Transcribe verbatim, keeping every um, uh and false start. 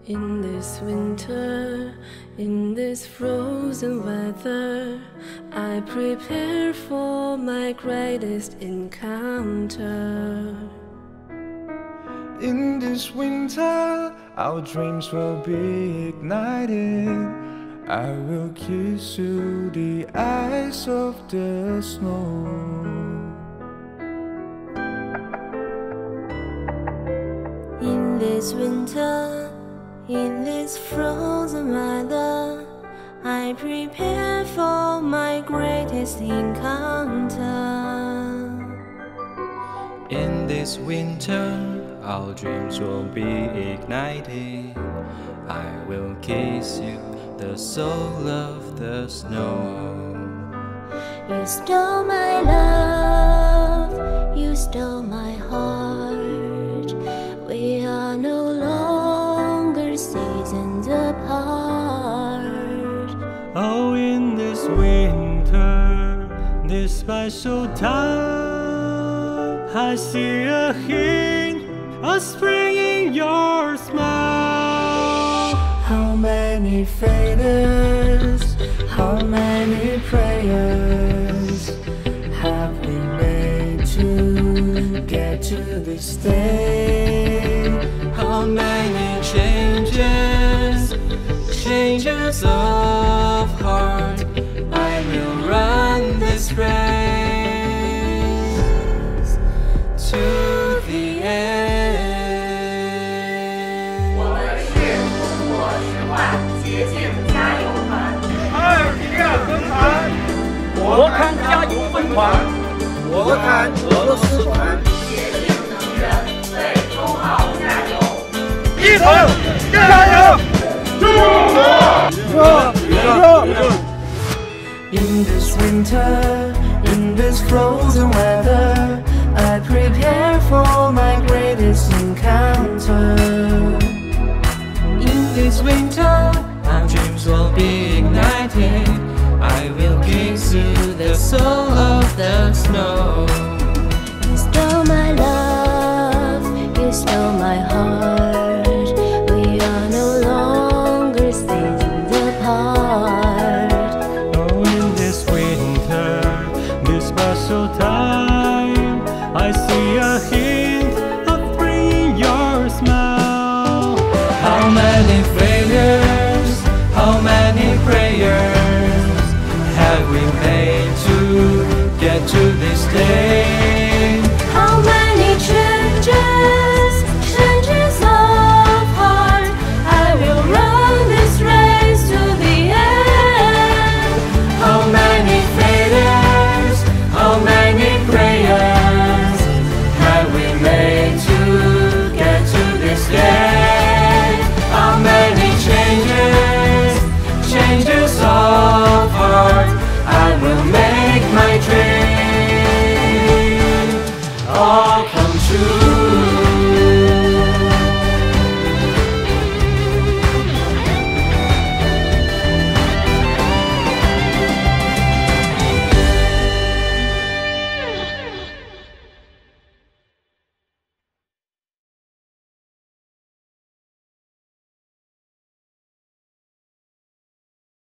In this winter, in this frozen weather, I prepare for my greatest encounter. In this winter, our dreams will be ignited. I will kiss you the ice of the snow. In this winter, in this frozen weather, I prepare for my greatest encounter. In this winter, our dreams will be ignited. I will kiss you, the soul of the snow. You stole my love, you stole my heart. We are no longer seasons apart. Oh, in this winter, this special time, I see a hint of spring in your smile. How many failures, how many prayers have we made to get to this day? How many changes, changes of heart, I will run this race to the end. 我们是通过实话接近加油团。二十二分团，我看加油分团，我看俄罗斯团。洁净能源，为中澳加油！一同加油！中国！ In this winter, in this frozen weather, I prepare for my greatest encounter. In this winter, our dreams will be ignited. I will kiss you, the soul of the snow.